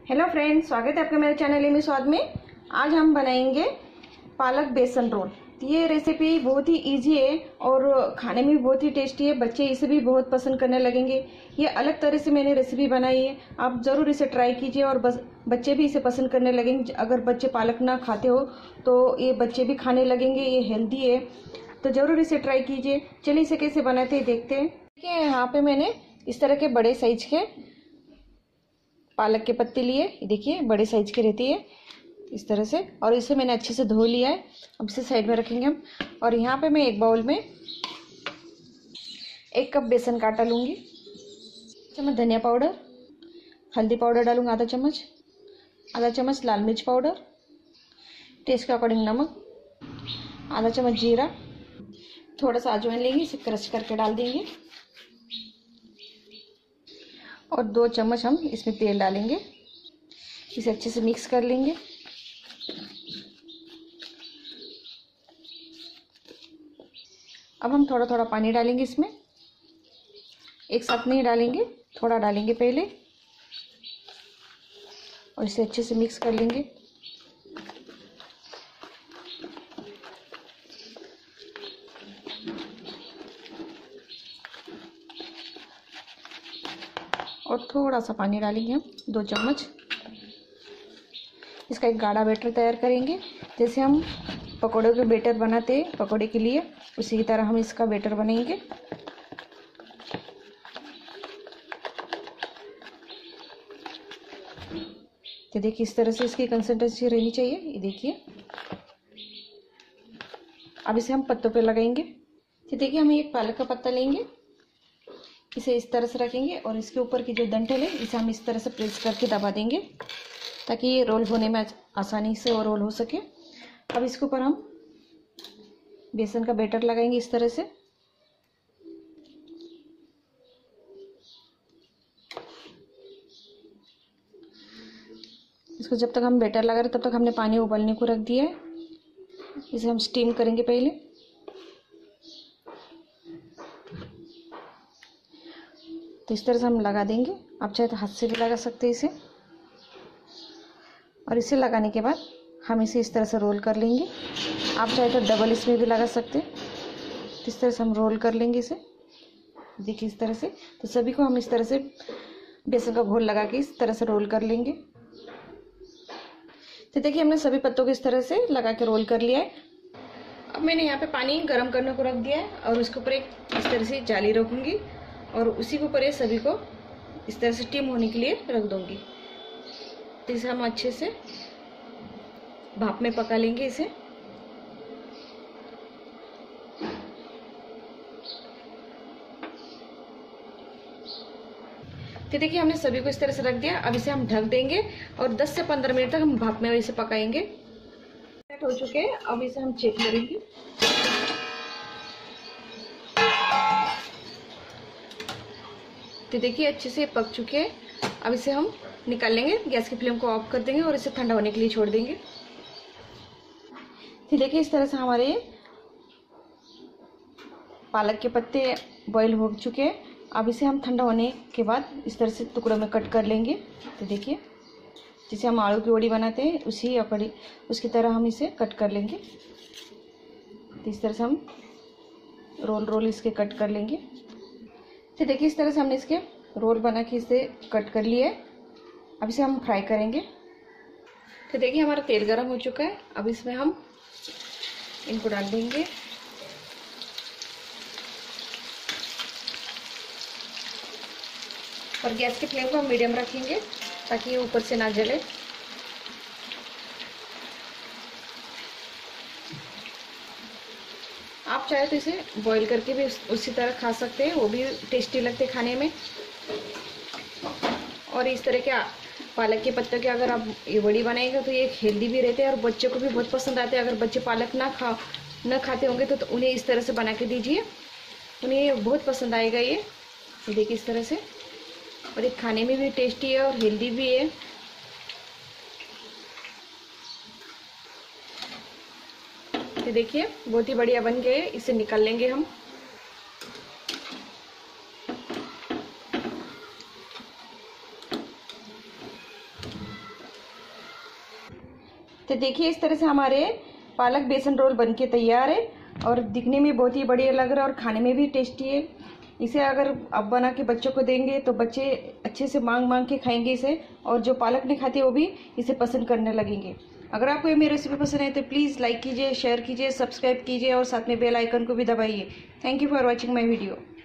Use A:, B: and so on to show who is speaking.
A: Hello friends, स्वागत है आपका मेरे चैनल एमी स्वाद में। आज हम बनाएंगे पालक बेसन रोल। ये रेसिपी बहुत ही इजी है और खाने में भी बहुत ही टेस्टी है। बच्चे इसे भी बहुत पसंद करने लगेंगे। ये अलग तरह से मैंने रेसिपी बनाई है, आप ज़रूर इसे ट्राई कीजिए और बच्चे भी इसे पसंद करने लगेंगे। अगर बच्चे पालक ना खाते हो तो ये बच्चे भी खाने लगेंगे। ये हेल्दी है तो ज़रूर इसे ट्राई कीजिए। चलिए इसे कैसे बनाते हैं देखते हैं। देखिए यहाँ पे मैंने इस तरह के बड़े साइज के पालक के पत्ते लिए। देखिए बड़े साइज की रहती है इस तरह से, और इसे मैंने अच्छे से धो लिया है। अब इसे साइड में रखेंगे हम। और यहाँ पे मैं एक बाउल में 1 कप बेसन का आटा लूँगी, चम्मच धनिया पाउडर, हल्दी पाउडर डालूँगा आधा चम्मच लाल मिर्च पाउडर, टेस्ट के अकॉर्डिंग नमक, आधा चम्मच जीरा, थोड़ा सा अजवाइन लेंगे, इसे क्रश करके डाल देंगे और 2 चम्मच हम इसमें तेल डालेंगे। इसे अच्छे से मिक्स कर लेंगे। अब हम थोड़ा थोड़ा पानी डालेंगे इसमें, एक साथ नहीं डालेंगे, थोड़ा डालेंगे पहले और इसे अच्छे से मिक्स कर लेंगे। और थोड़ा सा पानी डालेंगे हम 2 चम्मच। इसका एक गाढ़ा बैटर तैयार करेंगे, जैसे हम पकौड़े के बैटर बनाते हैं पकौड़े के लिए, उसी की तरह हम इसका बैटर बनाएंगे। तो देखिए इस तरह से इसकी कंसिस्टेंसी रहनी चाहिए। ये देखिए अब इसे हम पत्तों पे लगाएंगे। तो देखिए हम एक पालक का पत्ता लेंगे, इसे इस तरह से रखेंगे और इसके ऊपर की जो डंठल है इसे हम इस तरह से प्रेस करके दबा देंगे ताकि ये रोल होने में आसानी से और रोल हो सके। अब इसके ऊपर हम बेसन का बैटर लगाएंगे इस तरह से। इसको जब तक हम बैटर लगा रहे तब तक हमने पानी उबलने को रख दिया है। इसे हम स्टीम करेंगे पहले। तो इस तरह से हम लगा देंगे, आप चाहे तो हाथ से भी लगा सकते हैं इसे। और इसे लगाने के बाद हम इसे इस तरह से रोल कर लेंगे। आप चाहे तो डबल इसमें भी लगा सकते हैं। तो इस तरह से हम रोल कर लेंगे इसे। देखिए इस तरह से। तो सभी को हम इस तरह से बेसन का घोल लगा के इस तरह से रोल कर लेंगे। तो देखिए हमने सभी पत्तों को इस तरह से लगा के रोल कर लिया है। अब मैंने यहाँ पे पानी गर्म करने को रख दिया है और उसके ऊपर एक इस तरह से जाली रखूँगी और उसी के ऊपर ये सभी को इस तरह से स्टीम होने के लिए रख दूँगी। तो इसे हम अच्छे से भाप में पका लेंगे इसे। तो देखिए हमने सभी को इस तरह से रख दिया। अब इसे हम ढक देंगे और 10 से 15 मिनट तक हम भाप में इसे पकाएंगे। सेट हो चुके हैं, अब इसे हम चेक करेंगे। तो देखिए अच्छे से पक चुके हैं। अब इसे हम निकाल लेंगे, गैस की फ्लेम को ऑफ कर देंगे और इसे ठंडा होने के लिए छोड़ देंगे। तो देखिए इस तरह से हमारे पालक के पत्ते बॉईल हो चुके हैं। अब इसे हम ठंडा होने के बाद इस तरह से टुकड़ों में कट कर लेंगे। तो देखिए जैसे हम आलू की वड़ी बनाते हैं उसी अकॉर्डिंग उसकी तरह हम इसे कट कर लेंगे। तो इस तरह से हम रोल इसके कट कर लेंगे। तो देखिए इस तरह से हमने इसके रोल बना के इसे कट कर लिए। अब इसे हम फ्राई करेंगे। तो देखिए हमारा तेल गरम हो चुका है। अब इसमें हम इनको डाल देंगे और गैस की फ्लेम को हम मीडियम रखेंगे ताकि ये ऊपर से ना जले। आप चाहे तो इसे बॉईल करके भी उसी तरह खा सकते हैं, वो भी टेस्टी लगते हैं खाने में। और इस तरह के पालक के पत्तों के अगर आप ये बड़ी बनाएंगे तो ये हेल्दी भी रहते हैं और बच्चों को भी बहुत पसंद आते हैं। अगर बच्चे पालक ना खाते होंगे तो उन्हें इस तरह से बना के दीजिए, उन्हें बहुत पसंद आएगा ये। देखिए इस तरह से, और ये खाने में भी टेस्टी है और हेल्दी भी है। तो देखिए बहुत ही बढ़िया बन गए। इसे निकाल लेंगे हम। तो देखिए इस तरह से हमारे पालक बेसन रोल बनके तैयार है और दिखने में बहुत ही बढ़िया लग रहा है और खाने में भी टेस्टी है। इसे अगर आप बना के बच्चों को देंगे तो बच्चे अच्छे से मांग के खाएंगे इसे, और जो पालक नहीं खाते वो भी इसे पसंद करने लगेंगे। अगर आपको ये मेरी रेसिपी पसंद है तो प्लीज़ लाइक कीजिए, शेयर कीजिए, सब्सक्राइब कीजिए और साथ में बेल आइकन को भी दबाइए। Thank you for watching my video.